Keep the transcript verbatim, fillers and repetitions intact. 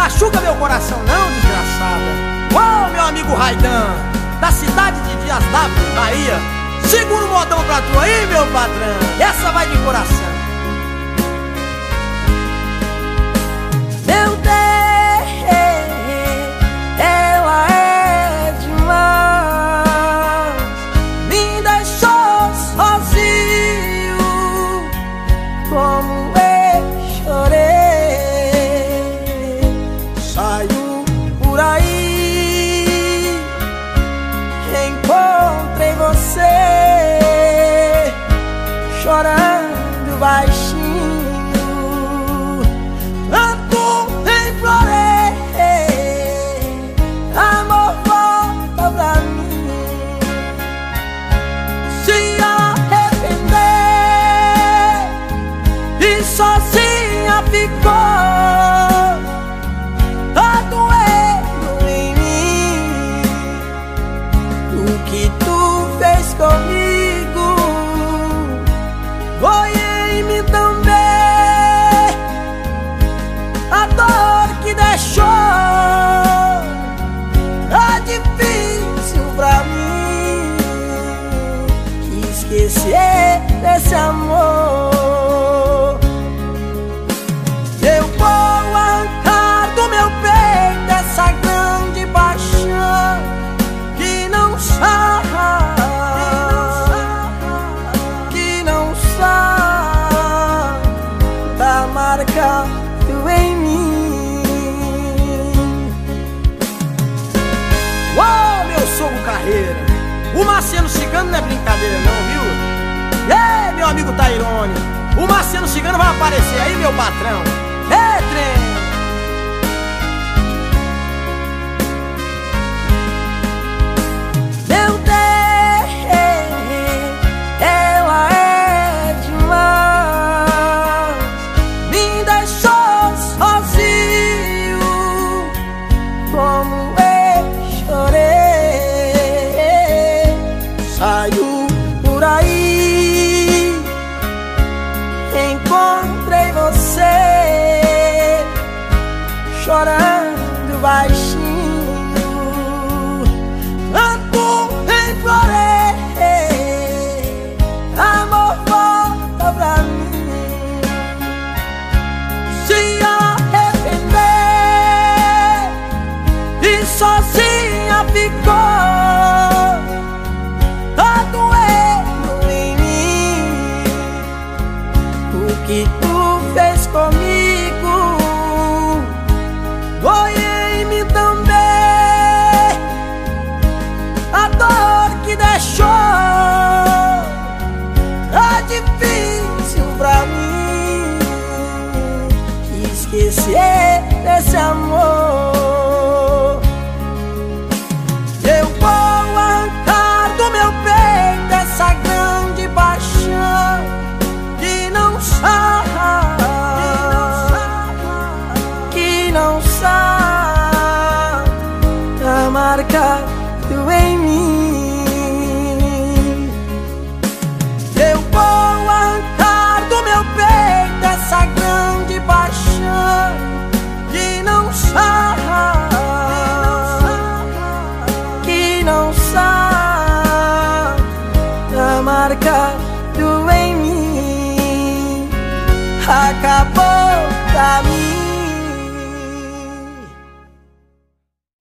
machuca meu coração não, desgraçada. Ô, meu amigo Raidan, da cidade de Dias d'Ávila, Bahia, segura o modão pra tu aí, meu patrão. Essa vai de coração. Meu Deus, ela é demais, me deixou sozinho, como eu chorei. Saiu por aí, encontrei você, chorando baixinho. Sozinha ficou, tá doendo em mim. O que tu fez comigo foi em mim também. A dor que deixou tá difícil pra mim esquecer desse amor. Tu em mim. Uou, meu sogro Carreira, o Marcelo Cigano não é brincadeira não, viu? Ei, meu amigo Tairone, o Marcelo Cigano vai aparecer aí, meu patrão. Ei, trem! Saiu por aí, encontrei você, chorando baixinho. Tanto implorei, amor, volta pra mim. Se arrepender e sozinha ficou. O que tu fez comigo foi em mim também. A dor que deixou tá difícil pra mim esquecer desse amor. Eu vou arrancar do meu peito essa grande paixão que não sabe, que não sabe, tá marcado em mim. Eu vou arrancar do meu peito essa grande paixão que não sabe, que não sabe, tá marcado em mim. Acabou pra mim.